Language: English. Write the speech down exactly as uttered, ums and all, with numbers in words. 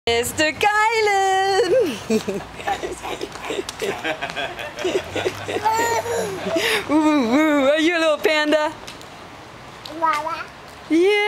Mister Kylan! Woo, woo, are you a little panda? Mama. Yeah.